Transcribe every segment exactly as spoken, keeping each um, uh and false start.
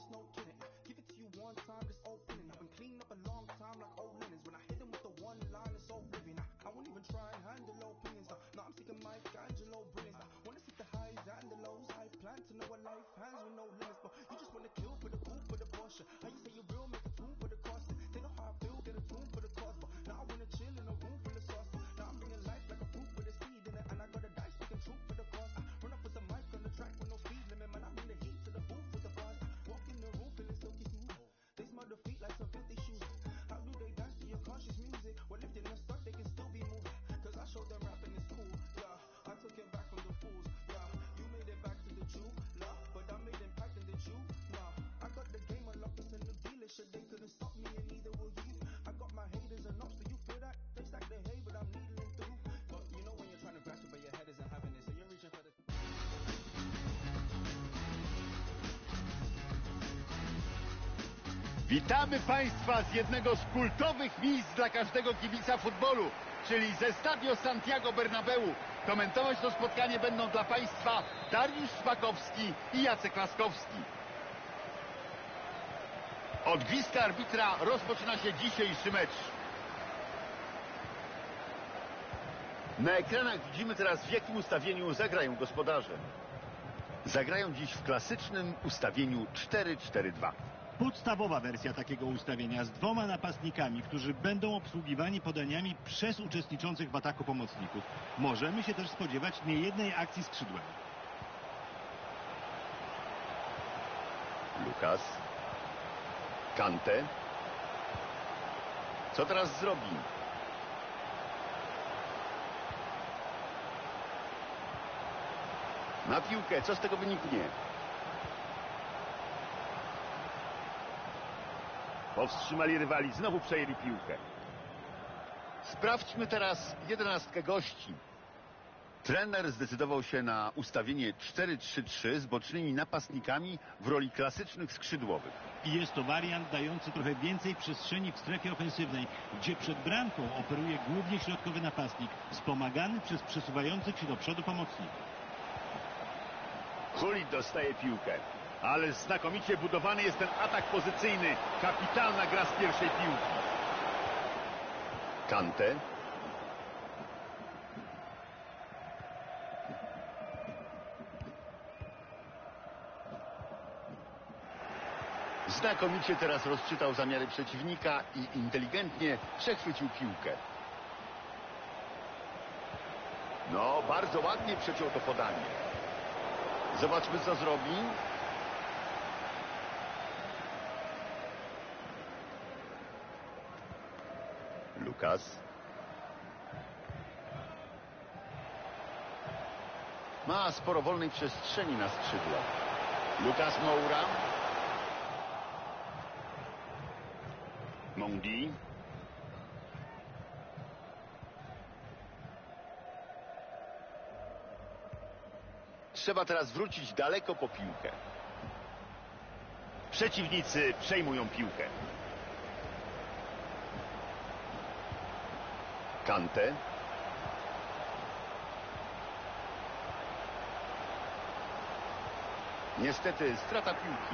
no kidding. Give it to you one time, just open it. I've been cleaned up a long time like old linens. When I hit them with the one line, it's all living. I, I won't even try and handle opinions. No, no, I'm seeking Michelangelo brilliance. I wanna see the highs and the lows. I plan to know what life has with no limits. But you just wanna kill for the cool, for the portion. How you say you real, make a tune for the cost. They know how I feel, get a tune for the cause. But now I wanna chill in a room full of sauce. Now I'm bringing life like a fruit with a seed in it. And I got a dice speaking truth for the cause. I run up with the mic on the track with no speed limit. Man, I bring the heat to the booth with the bars. Walk in the room feeling silky smooth. They smell the feet like some filthy shoes. How do they dance to your conscious music? Well, if they not stuck, they can still be moving. Cause I showed them rapping is cool, yeah. I took it back from the fools, yeah. You made it back to the truth, love. But I made impact in the truth, nah. I got the game unlocked, it's a new dealership. They couldn't stop me and neither will you. I got my haters and ups, do you feel that? They stack the hay, but I'm needling through. But you know when you're trying to grasp it, but your head isn't having it, so you're reaching for the... Witamy Państwa z jednego z kultowych miejsc dla każdego kibica futbolu, czyli ze Stadio Santiago Bernabeu. Komentować to spotkanie będą dla Państwa Dariusz Szpakowski i Jacek Laskowski. Od gwizdka arbitra rozpoczyna się dzisiejszy mecz. Na ekranach widzimy teraz, w jakim ustawieniu zagrają gospodarze. Zagrają dziś w klasycznym ustawieniu cztery cztery dwa. Podstawowa wersja takiego ustawienia z dwoma napastnikami, którzy będą obsługiwani podaniami przez uczestniczących w ataku pomocników. Możemy się też spodziewać niejednej akcji skrzydłem. Lukas. Kante. Co teraz zrobi? Na piłkę, co z tego wyniknie? Powstrzymali rywali, znowu przejęli piłkę. Sprawdźmy teraz jedenastkę gości. Trener zdecydował się na ustawienie cztery trzy trzy z bocznymi napastnikami w roli klasycznych skrzydłowych. I jest to wariant dający trochę więcej przestrzeni w strefie ofensywnej, gdzie przed bramką operuje głównie środkowy napastnik, wspomagany przez przesuwających się do przodu pomocników. Gullit dostaje piłkę. Ale znakomicie budowany jest ten atak pozycyjny. Kapitalna gra z pierwszej piłki. Kante. Znakomicie teraz rozczytał zamiary przeciwnika i inteligentnie przechwycił piłkę. No, bardzo ładnie przeciął to podanie. Zobaczmy, co zrobi. Lukas. Ma sporo wolnej przestrzeni na skrzydle. Lucas Moura. Mondi. Trzeba teraz wrócić daleko po piłkę. Przeciwnicy przejmują piłkę. Kante. Niestety strata piłki.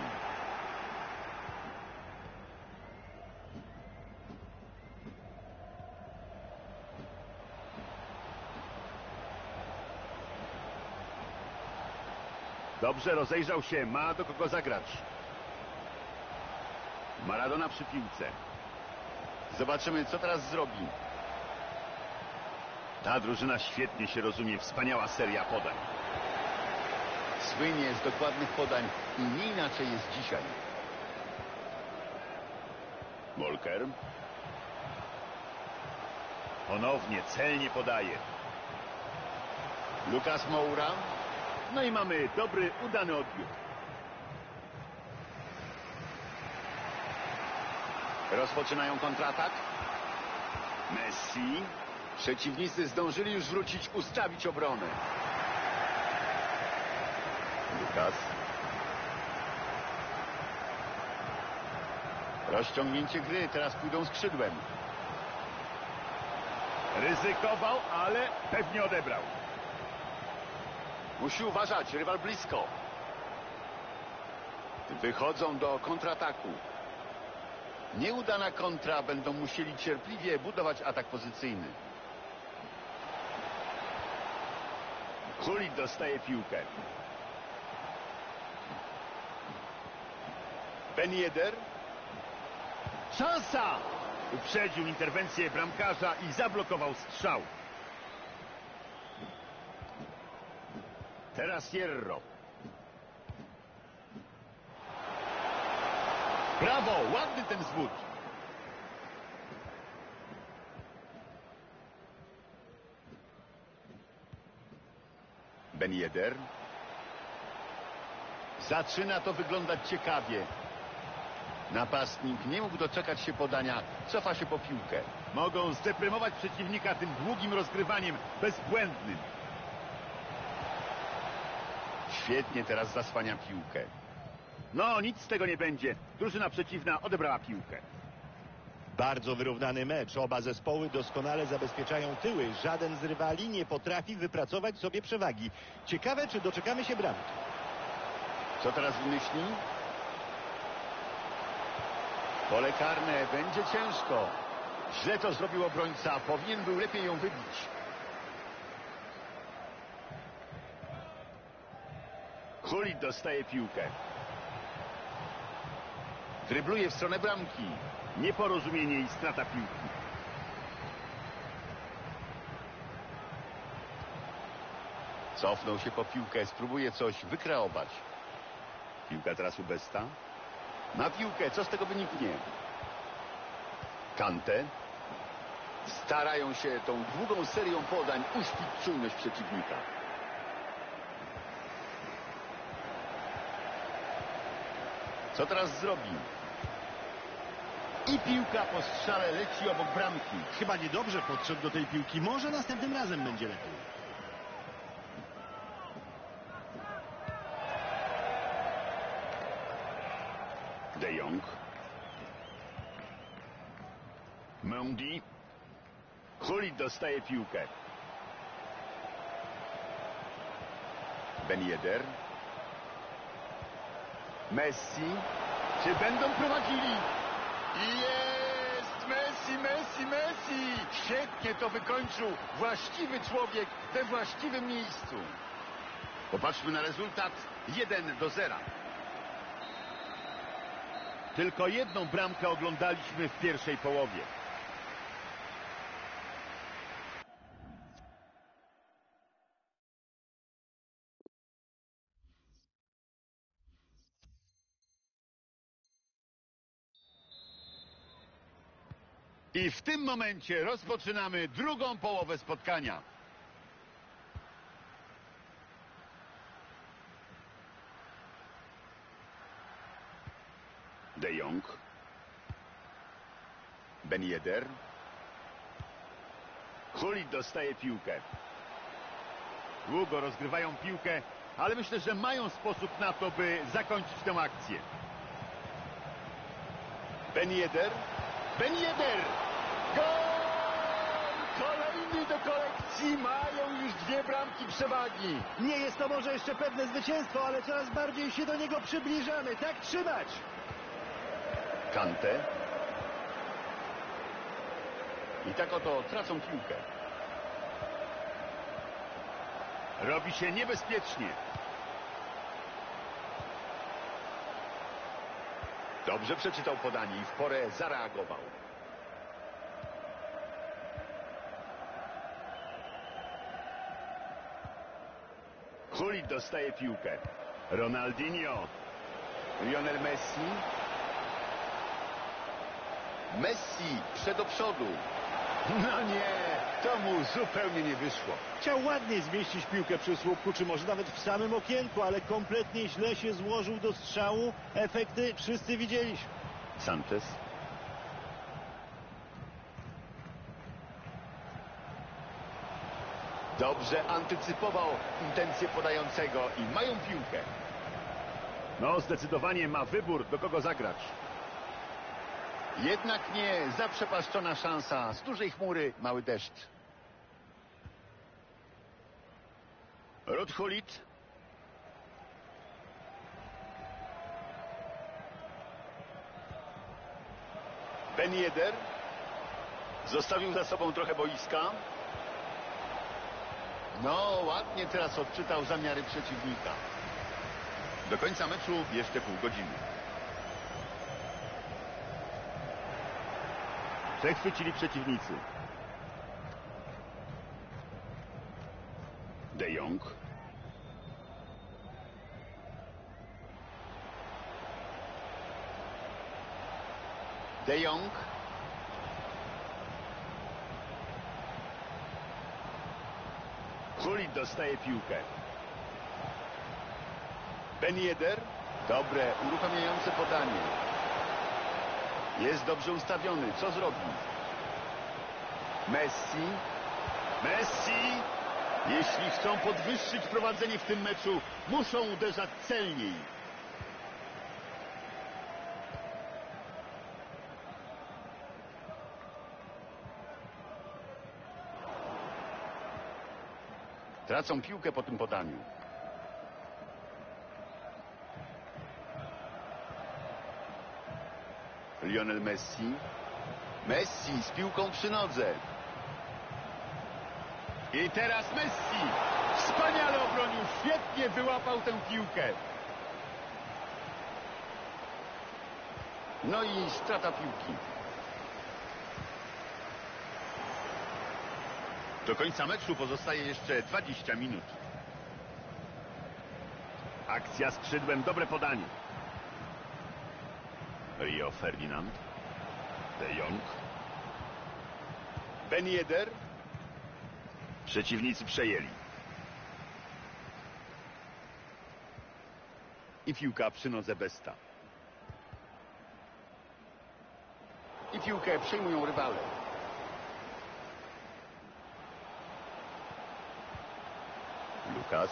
Dobrze rozejrzał się, ma do kogo zagrać. Maradona przy piłce. Zobaczymy, co teraz zrobi. Ta drużyna świetnie się rozumie, wspaniała seria podań. Słynie z dokładnych podań i nie inaczej jest dzisiaj. Molker. Ponownie celnie podaje. Lucas Moura. No i mamy dobry, udany odbiór. Rozpoczynają kontratak. Messi. Przeciwnicy zdążyli już wrócić, ustawić obronę. Lukas. Rozciągnięcie gry, teraz pójdą skrzydłem. Ryzykował, ale pewnie odebrał. Musi uważać, rywal blisko. Wychodzą do kontrataku. Nieudana kontra, będą musieli cierpliwie budować atak pozycyjny. Gullit dostaje piłkę. Ben Yedder. Szansa! Uprzedził interwencję bramkarza i zablokował strzał. Teraz Hierro. Brawo! Ładny ten zwód. Ben Yedder. Zaczyna to wyglądać ciekawie. Napastnik nie mógł doczekać się podania. Cofa się po piłkę. Mogą zdeprymować przeciwnika tym długim rozgrywaniem, bezbłędnym. Świetnie teraz zasłania piłkę. No, nic z tego nie będzie. Drużyna przeciwna odebrała piłkę. Bardzo wyrównany mecz. Oba zespoły doskonale zabezpieczają tyły. Żaden z rywali nie potrafi wypracować sobie przewagi. Ciekawe, czy doczekamy się bramki. Co teraz wymyśli? Pole karne, będzie ciężko. Źle to zrobił obrońca, powinien był lepiej ją wybić. Gullit dostaje piłkę. Drybluje w stronę bramki. Nieporozumienie i strata piłki. Cofnął się po piłkę, spróbuje coś wykreować. Piłka teraz u Besta. Na piłkę, co z tego wyniknie? Kante. Starają się tą długą serią podań uśpić czujność przeciwnika. Co teraz zrobi? I piłka po strzale leci obok bramki. Chyba niedobrze podszedł do tej piłki. Może następnym razem będzie lepiej. De Jong. Mendy. Gullit dostaje piłkę. Ben Yedder. Messi. Czy będą prowadzili? Jest! Messi, Messi, Messi! Świetnie to wykończył. Właściwy człowiek we właściwym miejscu. Popatrzmy na rezultat. jeden do zera. Tylko jedną bramkę oglądaliśmy w pierwszej połowie. I w tym momencie rozpoczynamy drugą połowę spotkania. De Jong. Ben Yedder. Gullit dostaje piłkę. Długo rozgrywają piłkę, ale myślę, że mają sposób na to, by zakończyć tę akcję. Ben Yedder. Ben Yedder! Gol! Kolejny do kolekcji. Mają już dwie bramki przewagi. Nie jest to może jeszcze pewne zwycięstwo, ale coraz bardziej się do niego przybliżamy. Tak trzymać! Kante. I tak oto tracą piłkę. Robi się niebezpiecznie. Dobrze przeczytał podanie i w porę zareagował. Gullit dostaje piłkę. Ronaldinho. Lionel Messi. Messi przed do przodu. No nie, to mu zupełnie nie wyszło. Chciał ładnie zmieścić piłkę przy słupku, czy może nawet w samym okienku, ale kompletnie źle się złożył do strzału. Efekty wszyscy widzieliśmy. Sanchez. Dobrze antycypował intencje podającego i mają piłkę. No, zdecydowanie ma wybór, do kogo zagrać. Jednak nie, zaprzepaszczona szansa. Z dużej chmury mały deszcz. Ruud Gullit. Ben Yedder zostawił za sobą trochę boiska. No, ładnie teraz odczytał zamiary przeciwnika. Do końca meczu jeszcze pół godziny. Przechwycili przeciwnicy. De Jong. De Jong. Gullit dostaje piłkę. Ben Yedder. Dobre, uruchamiające podanie. Jest dobrze ustawiony. Co zrobi? Messi. Messi. Jeśli chcą podwyższyć prowadzenie w tym meczu, muszą uderzać celniej. Tracą piłkę po tym podaniu. Lionel Messi. Messi z piłką przy nodze. I teraz Messi. Wspaniale obronił. Świetnie wyłapał tę piłkę. No i strata piłki. Do końca meczu pozostaje jeszcze dwadzieścia minut. Akcja skrzydłem, dobre podanie. Rio Ferdinand. De Jong. Ben Yedder. Przeciwnicy przejęli. I piłka przy nodze Besta. I piłkę przejmują rywale. Lukas.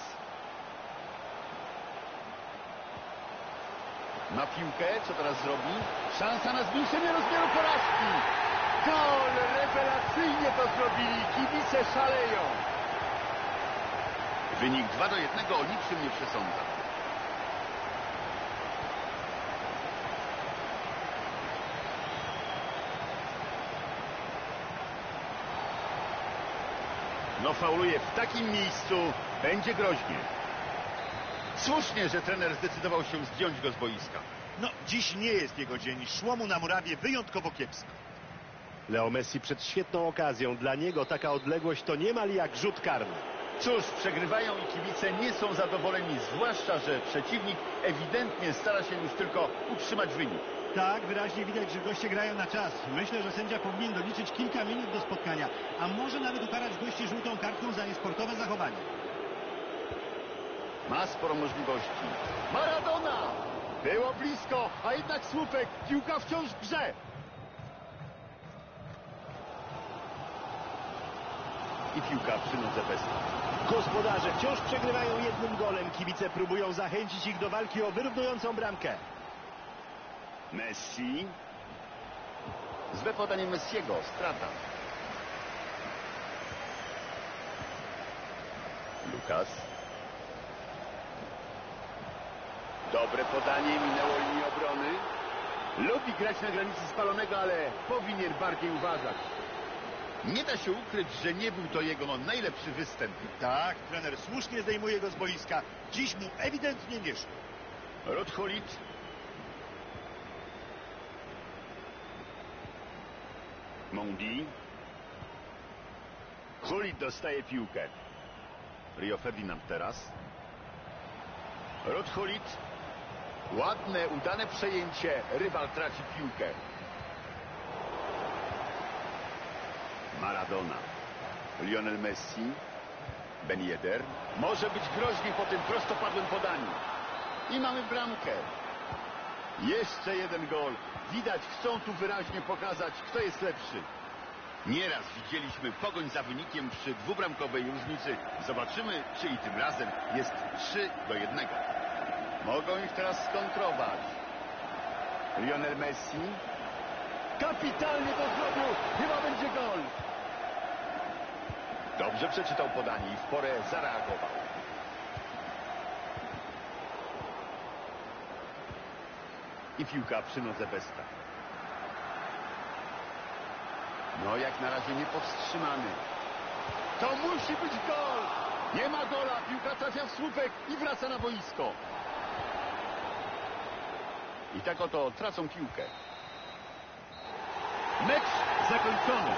Ma piłkę, co teraz zrobi? Szansa na zwiększenie rozmiaru porażki. Gol! Rewelacyjnie to zrobili. Kibice szaleją. Wynik dwa do jednego o niczym nie przesądza. No fauluje w takim miejscu. Będzie groźnie. Słusznie, że trener zdecydował się zdjąć go z boiska. No, dziś nie jest jego dzień. Szło mu na murawie wyjątkowo kiepsko. Leo Messi przed świetną okazją. Dla niego taka odległość to niemal jak rzut karny. Cóż, przegrywają i kibice nie są zadowoleni, zwłaszcza, że przeciwnik ewidentnie stara się już tylko utrzymać wynik. Tak, wyraźnie widać, że goście grają na czas. Myślę, że sędzia powinien doliczyć kilka minut do spotkania, a może nawet ukarać gości żółtą kartką za niesportowe zachowanie. Ma sporo możliwości. Maradona! Było blisko, a jednak słupek. Piłka wciąż w grze. I piłka przy nodze Besta. Gospodarze wciąż przegrywają jednym golem. Kibice próbują zachęcić ich do walki o wyrównującą bramkę. Messi. Złe podanie Messiego. Strata. Lukas. Dobre podanie, minęło linię obrony. Lubi grać na granicy spalonego, ale powinien bardziej uważać. Nie da się ukryć, że nie był to jego najlepszy występ. Tak, trener słusznie zdejmuje go z boiska. Dziś mu ewidentnie nie szło. Ruud Gullit. Mendy. Gullit dostaje piłkę. Rio Ferdinand teraz. Ruud Gullit. Ładne, udane przejęcie. Rywal traci piłkę. Maradona. Lionel Messi. Ben Yedder. Może być groźnie po tym prostopadłym podaniu. I mamy bramkę. Jeszcze jeden gol. Widać, chcą tu wyraźnie pokazać, kto jest lepszy. Nieraz widzieliśmy pogoń za wynikiem przy dwubramkowej różnicy. Zobaczymy, czy i tym razem jest trzy do jednego. Mogą ich teraz skontrować. Lionel Messi. Kapitalnie to zrobił. Chyba będzie gol. Dobrze przeczytał podanie i w porę zareagował. I piłka przy nodze Besta. No jak na razie niepowstrzymany. To musi być gol! Nie ma gola, piłka trafia w słupek i wraca na boisko. I tak oto tracą piłkę. Mecz zakończony.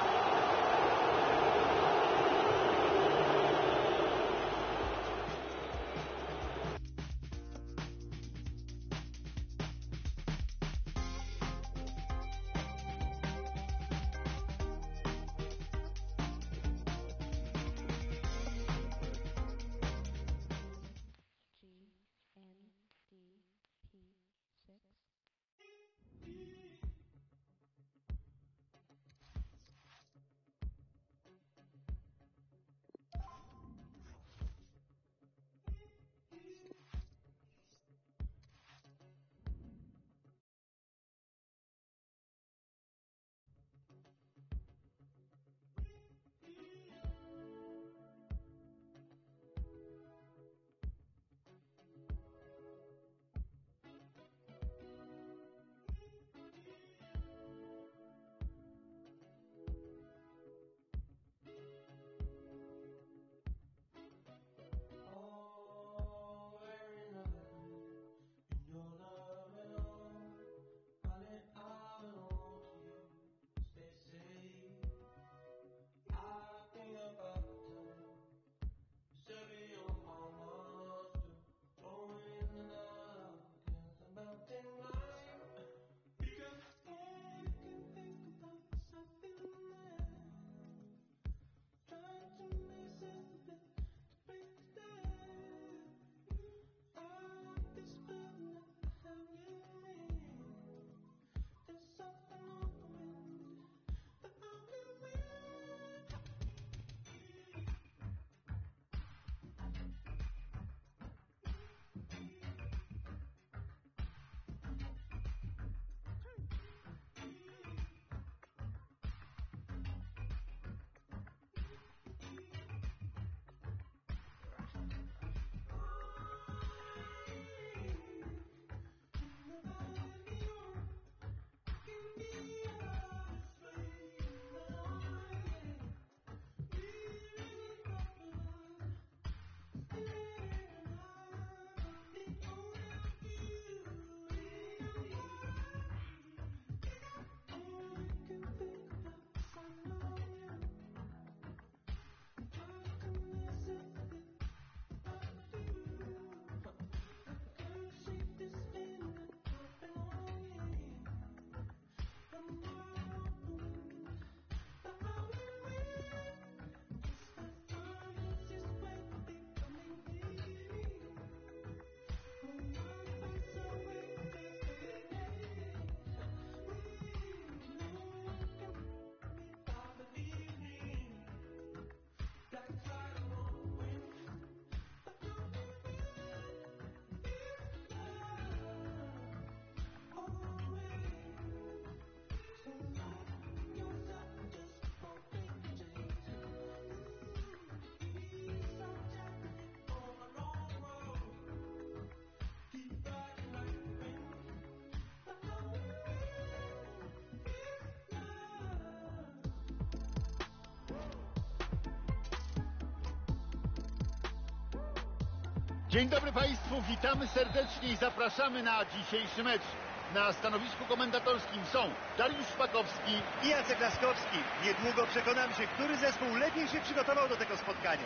Dzień dobry Państwu, witamy serdecznie i zapraszamy na dzisiejszy mecz. Na stanowisku komentatorskim są Dariusz Szpakowski I Jacek Laskowski. Niedługo przekonam się, który zespół lepiej się przygotował do tego spotkania.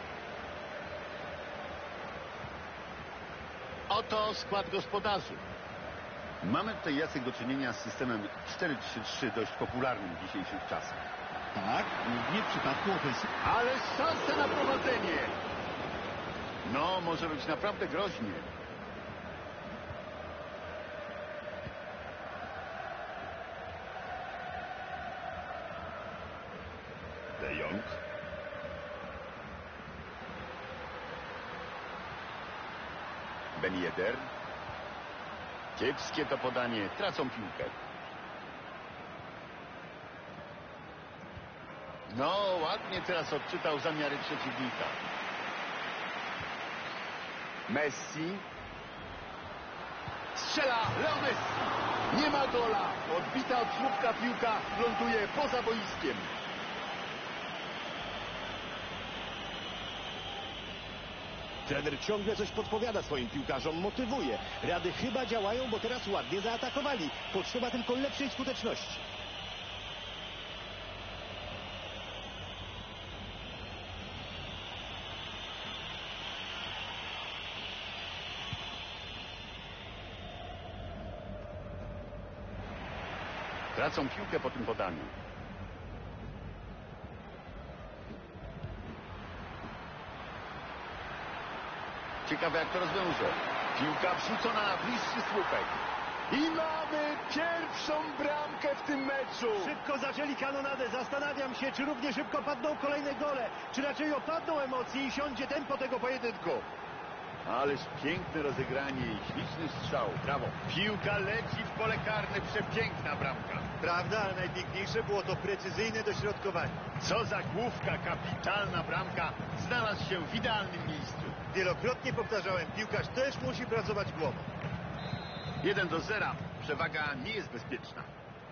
Oto skład gospodarzy. Mamy tutaj, Jacek, do czynienia z systemem cztery trzy trzy, dość popularnym w dzisiejszych czasach. Tak, głównie w przypadku ofensywy. Ale szanse na prowadzenie! No, może być naprawdę groźnie. De Jong. Ben Yedder. Kiepskie to podanie, tracą piłkę. No, ładnie teraz odczytał zamiary przeciwnika. Messi. Strzela Leo Messi. Nie ma gola. Odbita od słupka piłka ląduje poza boiskiem. Trener ciągle coś podpowiada swoim piłkarzom, motywuje. Rady chyba działają, bo teraz ładnie zaatakowali. Potrzeba tylko lepszej skuteczności. Tracą piłkę po tym podaniu. Ciekawe, jak to rozwiąże. Piłka wrzucona na bliższy słupek. I mamy pierwszą bramkę w tym meczu. Szybko zaczęli kanonadę. Zastanawiam się, czy równie szybko padną kolejne gole. Czy raczej opadną emocje i siądzie tempo tego pojedynku. Ależ piękne rozegranie i śliczny strzał. Brawo. Piłka leci w pole karne. Przepiękna bramka. Prawda, ale najpiękniejsze było to precyzyjne dośrodkowanie. Co za główka, kapitalna bramka. Znalazł się w idealnym miejscu. Wielokrotnie powtarzałem, piłkarz też musi pracować głową. jeden do zera. Przewaga nie jest bezpieczna.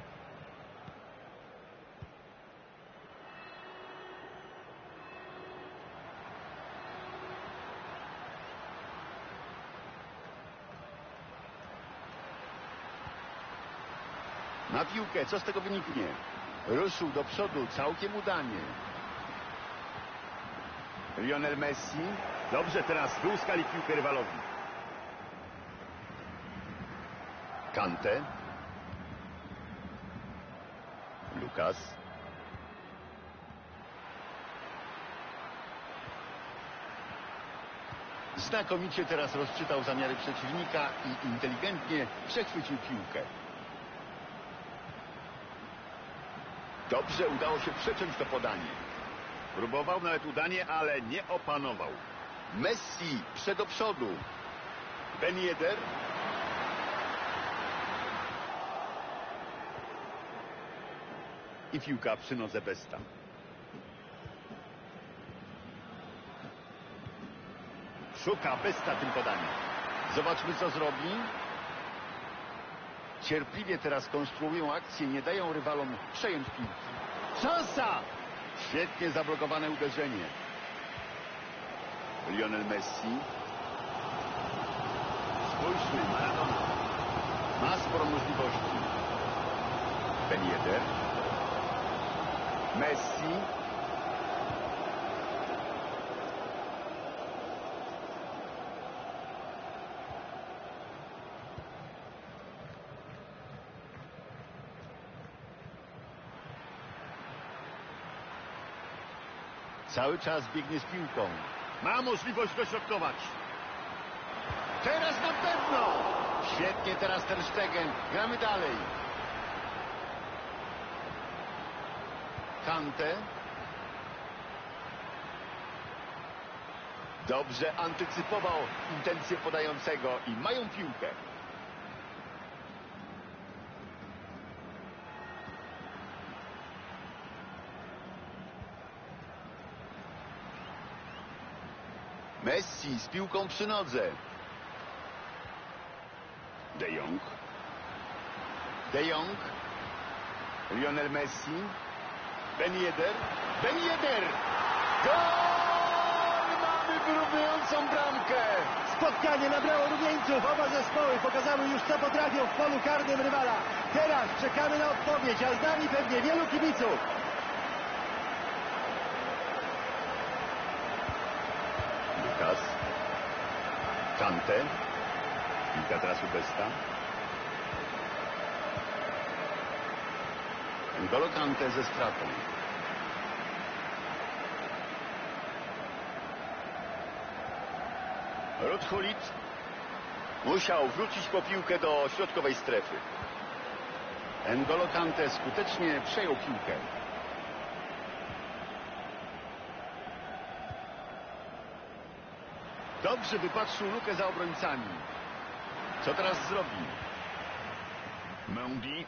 Na piłkę, co z tego wyniknie? Ruszył do przodu, całkiem udanie. Lionel Messi. Dobrze, teraz wyłuskali piłkę rywalowi. Kante. Lucas. Znakomicie teraz rozczytał zamiary przeciwnika i inteligentnie przechwycił piłkę. Dobrze udało się przeciąć to podanie. Próbował nawet udanie, ale nie opanował. Messi przed do przodu. Ben Yedder. I piłka przy nodze Besta. Szuka Besta tym podaniem. Zobaczmy, co zrobi. Cierpliwie teraz konstruują akcję, nie dają rywalom przejąć piłki. Szansa! Świetnie zablokowane uderzenie. Lionel Messi. Spójrzmy, Maradona. Ma sporo możliwości. Ben Yedder. Messi. Cały czas biegnie z piłką. Ma możliwość dośrodkować. Teraz na pewno! Świetnie teraz Ter Stegen. Gramy dalej. Kante. Dobrze antycypował intencje podającego i mają piłkę. Messi z piłką przy nodze. De Jong. De Jong. Lionel Messi. Ben Yedder. Ben Yedder! Gol! Mamy wyrównującą bramkę! Spotkanie nabrało rumieńców. Oba zespoły pokazały już, co potrafią w polu karnym rywala. Teraz czekamy na odpowiedź, a z nami pewnie wielu kibiców. Lucas. Kante. Piłka teraz u Besta. N'Golo Kante ze stratą. Ruud Gullit musiał wrócić po piłkę do środkowej strefy. N'Golo Kante skutecznie przejął piłkę. Dobrze wypatrzył lukę za obrońcami. Co teraz zrobi? Mendy.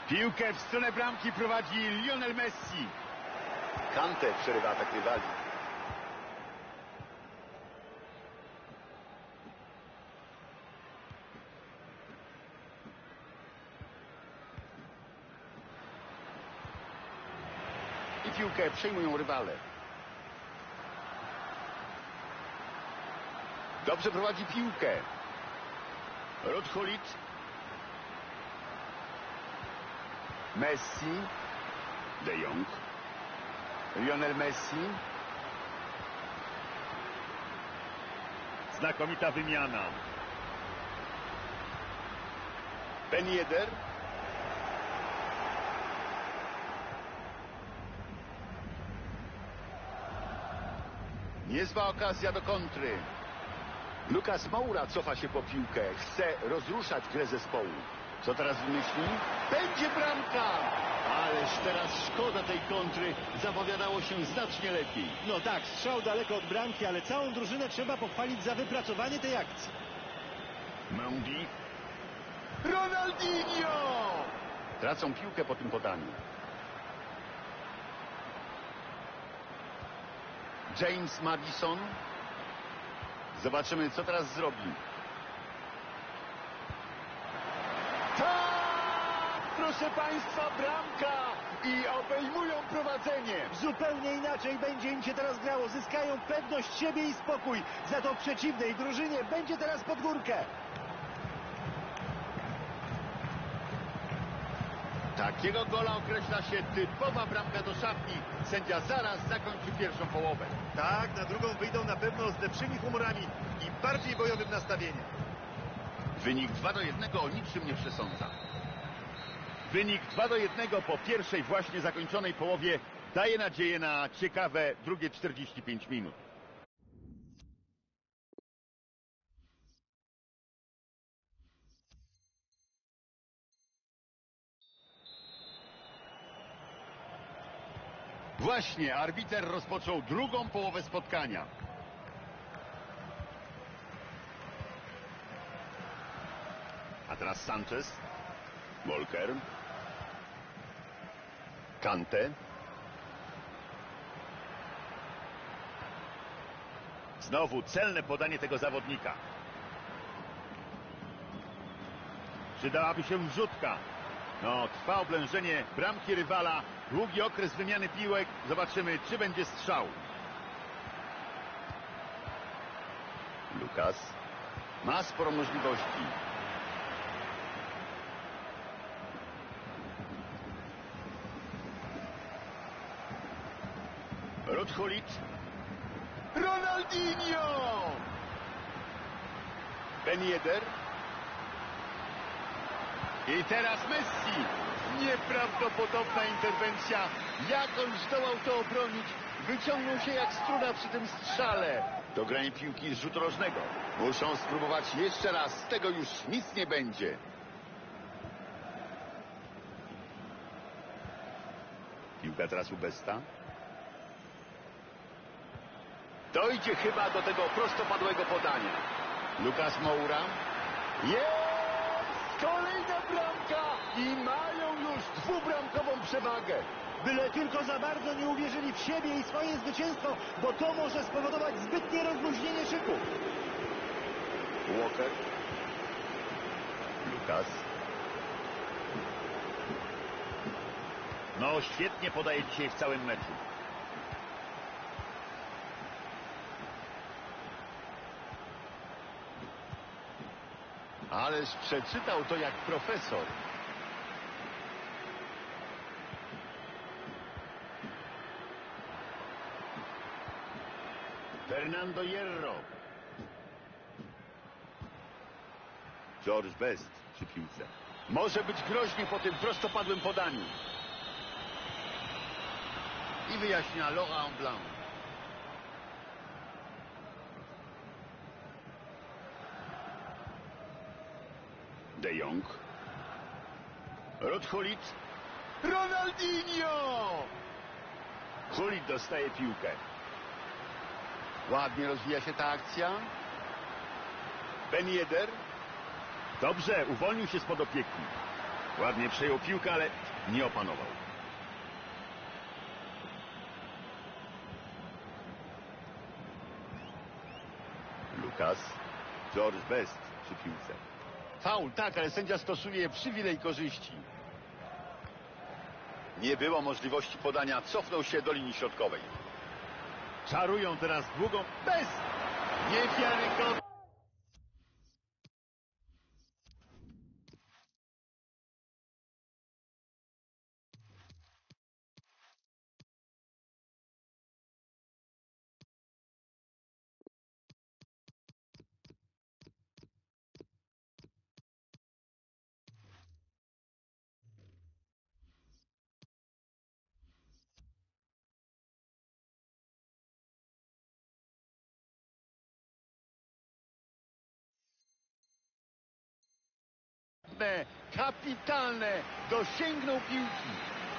Piłkę w stronę bramki prowadzi Lionel Messi. Kante przerywa atak rywali. I piłkę przejmują rywale. Dobrze prowadzi piłkę. Rodhulit. Messi. De Jong. Lionel Messi. Znakomita wymiana. Ben Yedder. Niezła okazja do kontry. Lucas Moura cofa się po piłkę. Chce rozruszać grę zespołu. Co teraz wymyśli? Będzie bramka! Ależ teraz szkoda tej kontry. Zapowiadało się znacznie lepiej. No tak, strzał daleko od bramki, ale całą drużynę trzeba pochwalić za wypracowanie tej akcji. Mendy. Ronaldinho! Tracą piłkę po tym podaniu. James Maddison. Zobaczymy, co teraz zrobi. Tak! Proszę Państwa, bramka! I obejmują prowadzenie. Zupełnie inaczej będzie im się teraz grało. Zyskają pewność siebie i spokój. Za to w przeciwnej drużynie będzie teraz pod górkę. Takiego gola określa się typowa bramka do szatni. Sędzia zaraz zakończy pierwszą połowę. Tak, na drugą wyjdą na pewno z lepszymi humorami i bardziej bojowym nastawieniem. Wynik dwa do jednego o niczym nie przesądza. Wynik dwa do jednego po pierwszej właśnie zakończonej połowie daje nadzieję na ciekawe drugie czterdzieści pięć minut. Właśnie arbiter rozpoczął drugą połowę spotkania. A teraz Sanchez. Walker. Kante. Znowu celne podanie tego zawodnika. Przydałaby się wrzutka. No, trwa oblężenie bramki rywala. Długi okres wymiany piłek. Zobaczymy, czy będzie strzał. Lucas ma sporo możliwości. Rodhulit. Ronaldinho! Ben Yedder. I teraz Messi. Nieprawdopodobna interwencja. Jak on zdołał to obronić? Wyciągnął się jak struna przy tym strzale. Dogranie piłki z rzutu rożnego. Muszą spróbować jeszcze raz. Z tego już nic nie będzie. Piłka teraz u Besta. Dojdzie chyba do tego prostopadłego podania. Lucas Moura. Jest! Kolejna bramka! I mają już dwubramkową przewagę. Byle tylko za bardzo nie uwierzyli w siebie i swoje zwycięstwo, bo to może spowodować zbytnie rozluźnienie szyku. Walker. Lucas. No, świetnie podaje dzisiaj w całym meczu. Ależ przeczytał to jak profesor. Fernando Hierro. George Best przy piłce. Może być groźnie po tym prostopadłym podaniu. I wyjaśnia Laurent Blanc. De Jong. Rodhulit. Ronaldinho! Hulit dostaje piłkę. Ładnie rozwija się ta akcja. Ben Yedder. Dobrze, uwolnił się spod opieki. Ładnie przejął piłkę, ale nie opanował. Lukas. George Best przy piłce. Faul, tak, ale sędzia stosuje przywilej korzyści. Nie było możliwości podania, cofnął się do linii środkowej. Czarują teraz długą. Best! Niewiarygodne! Kapitalne! Dosięgnął piłki.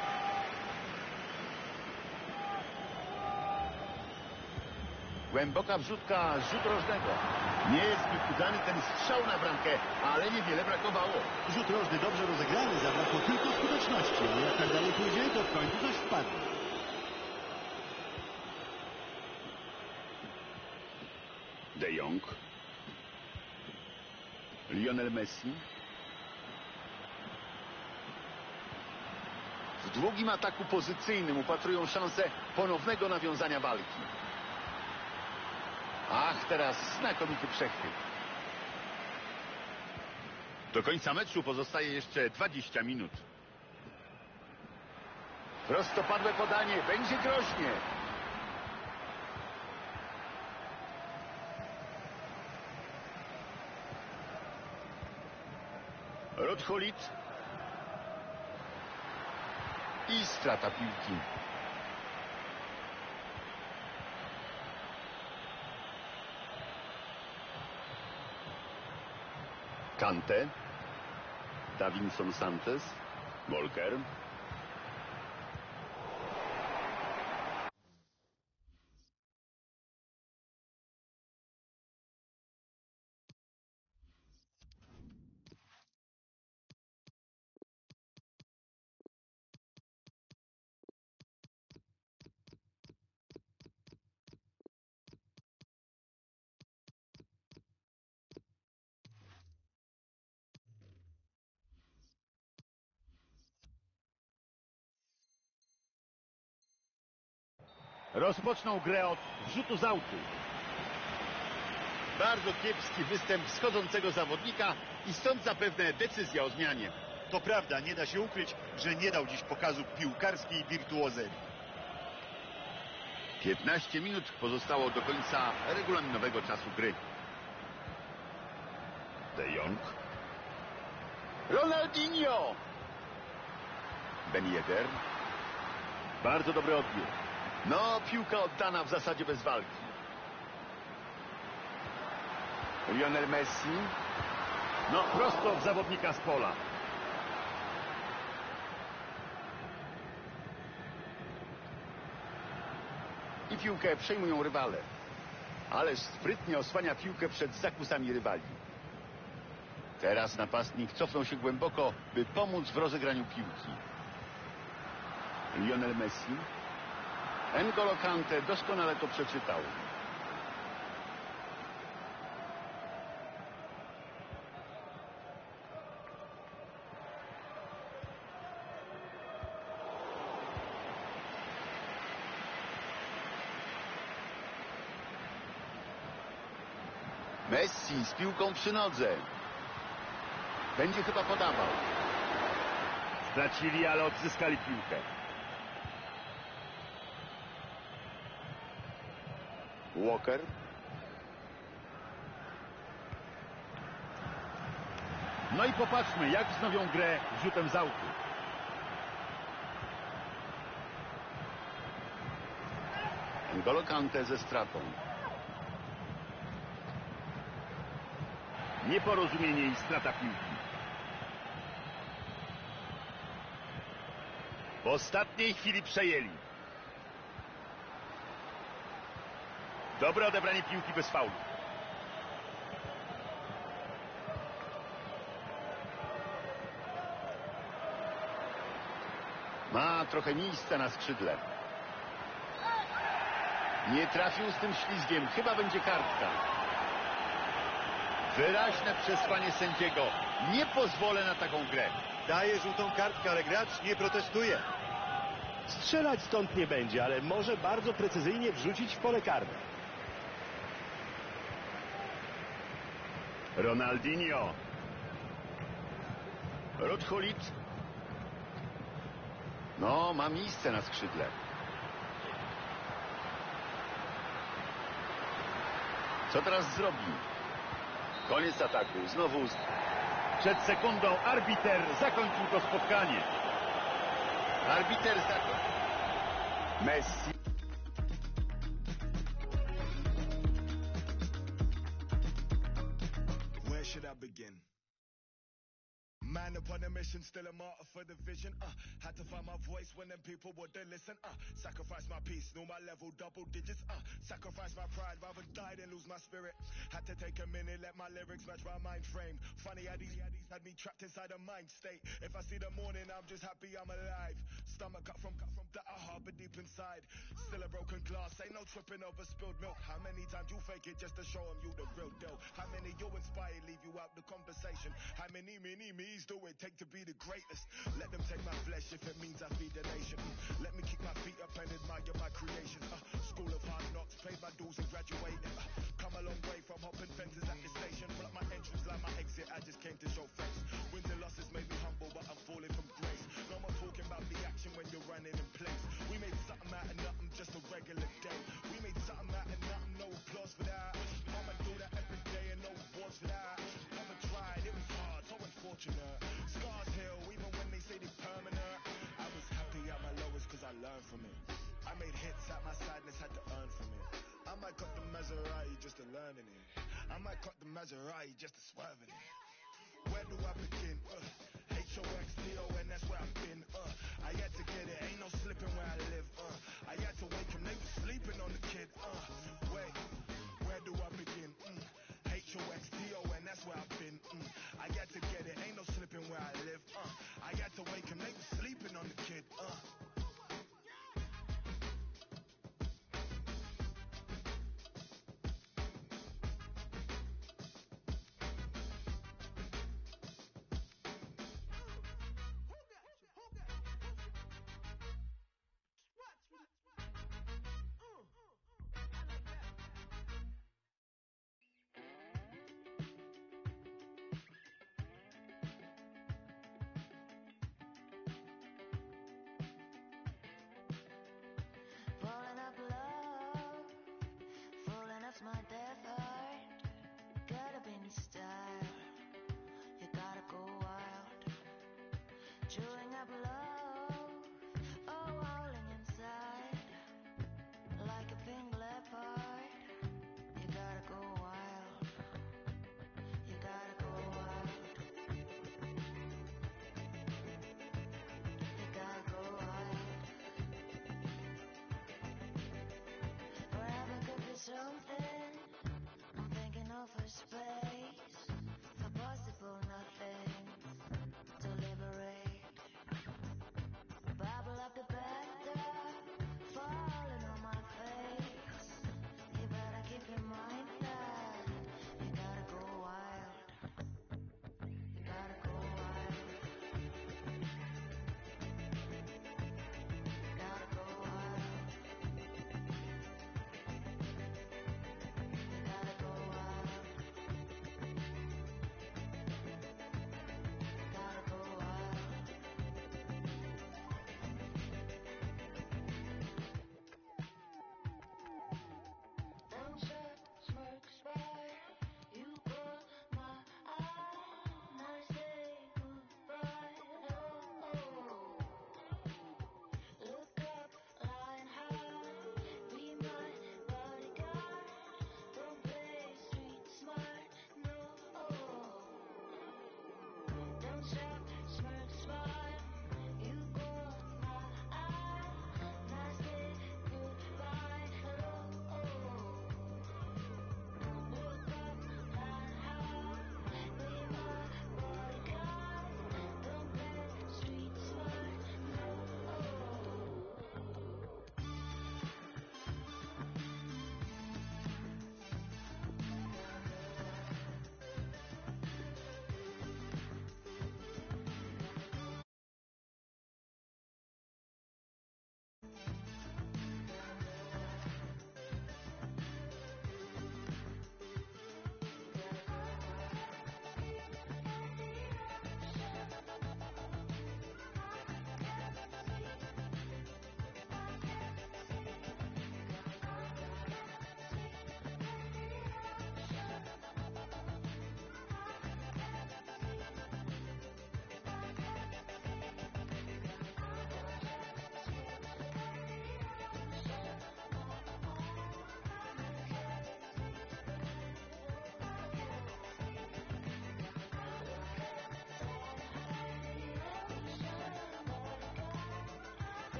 Głęboka wrzutka z rzutu rożnego. Nie jest zbyt udany ten strzał na bramkę, ale niewiele brakowało. Rzut rożny dobrze rozegrany, zabrakło tylko skuteczności, ale jak tak dalej pójdzie, to w końcu coś wpadnie. De Jong. Lionel Messi. W długim ataku pozycyjnym upatrują szansę ponownego nawiązania walki. Ach, teraz znakomity przechwyt. Do końca meczu pozostaje jeszcze dwadzieścia minut. Prostopadłe podanie, będzie groźnie. Rodholit. I strata piłki. Kante. Davinson Sanchez. Walker. Rozpoczną grę od rzutu z autu. Bardzo kiepski występ schodzącego zawodnika i stąd zapewne decyzja o zmianie. To prawda, nie da się ukryć, że nie dał dziś pokazu piłkarskiej wirtuozerii. piętnaście minut pozostało do końca regulaminowego czasu gry. De Jong. Ronaldinho. Ben Yedder. Bardzo dobry odbiór. No, piłka oddana w zasadzie bez walki. Lionel Messi. No, prosto w zawodnika z pola. I piłkę przejmują rywale. Ależ sprytnie osłania piłkę przed zakusami rywali. Teraz napastnik cofnął się głęboko, by pomóc w rozegraniu piłki. Lionel Messi. N'Golo Kante doskonale to przeczytał. Messi z piłką przy nodze. Będzie chyba podawał. Stracili, ale odzyskali piłkę. Walker. No i popatrzmy, jak wznowią grę rzutem z autu. N'Golo Kante ze stratą. Nieporozumienie i strata piłki. W ostatniej chwili przejęli. Dobre odebranie piłki bez faulu. Ma trochę miejsca na skrzydle. Nie trafił z tym ślizgiem. Chyba będzie kartka. Wyraźne przesłanie sędziego. Nie pozwolę na taką grę. Daje żółtą kartkę, ale gracz nie protestuje. Strzelać stąd nie będzie, ale może bardzo precyzyjnie wrzucić w pole karne. Ronaldinho. Rotchulit. No, ma miejsce na skrzydle. Co teraz zrobi? Koniec ataku. Znowu przed sekundą arbiter zakończył to spotkanie. Arbiter zakończył. Messi. Where should I begin? Man upon a mission, still a martyr for the vision. Uh, had to find my voice when them people wouldn't listen. Uh, sacrifice my peace, knew my level, double digits. Uh, sacrifice my pride, rather die than lose my spirit. Had to take a minute, let my lyrics match my mind frame. Funny how these haddies had me trapped inside a mind state. If I see the morning, I'm just happy I'm alive. Stomach cut from cut from that I harbor deep inside. Still a broken glass, ain't no tripping over spilled milk. How many times you fake it just to show them you the real deal? How many you inspire leave you out the conversation? How many mini me's do it take to be the greatest? Let them take my flesh if it means I feed the nation. Let me keep my feet up and admire my creations. Uh, school of hard knocks, paid my dues and graduated. Uh, come a long way from hopping fences at the station. Block my entrance like my exit, I just came to show face. Wins and losses made me humble, but I'm falling from grace. No more talking about the action when you're running in place. We made something out of nothing, just a regular day. We made something out of nothing, no applause for that. I'ma do that every day and no awards for that. Never tried, it was hard, so unfortunate. Scars heal, even when they say they're permanent. I was happy at my lowest cause I learned from it. I made hits at my sadness, had to earn from it. I might cut the Maserati just to learn in it. I might cut the Maserati just to swerve in it. Where do I begin? Uh, H O X T O N, that's where I've been. Uh, I had to get it, ain't no slipping where I live. Uh, I had to wake him, they was sleeping on the kid. Uh, wait, where do I begin? Mm. H O X T O N, that's where I've been. Mm. I had to get it, ain't no slipping where I live. Uh, I had to wake him, they was sleeping on the kid. Uh.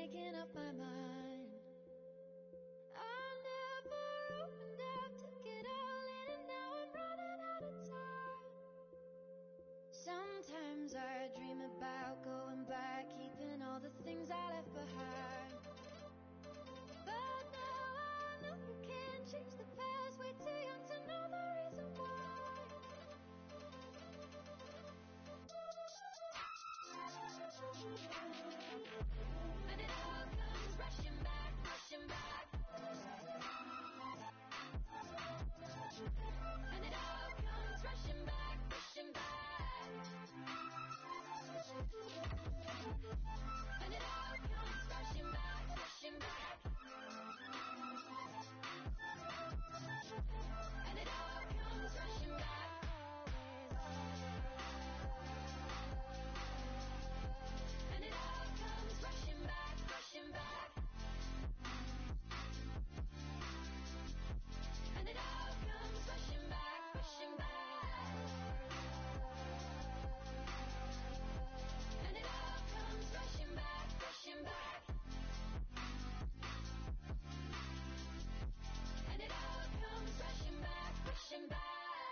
making up my mind. I never opened up, took it all in, and now I'm running out of time. Sometimes I dream about going back, keeping all the things I left behind. But now I know you can't change the past, way too young to know the reason why. And it all comes rushing back, rushing back. And it all comes rushing back, rushing back. And it all comes rushing back, rushing back. And it all comes rushing back. And it all comes rushing back, rushing back. And it all comes rushing back, rushing back. And it all comes rushing back, rushing back. And it all comes rushing back, rushing back.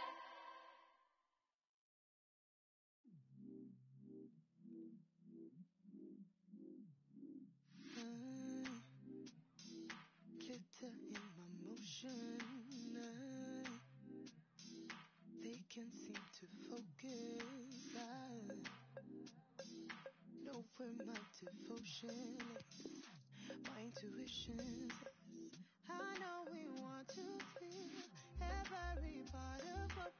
Glitter in my motion. They can't seem to focus. I know where my devotion is. My intuition says I know we want to feel every part of what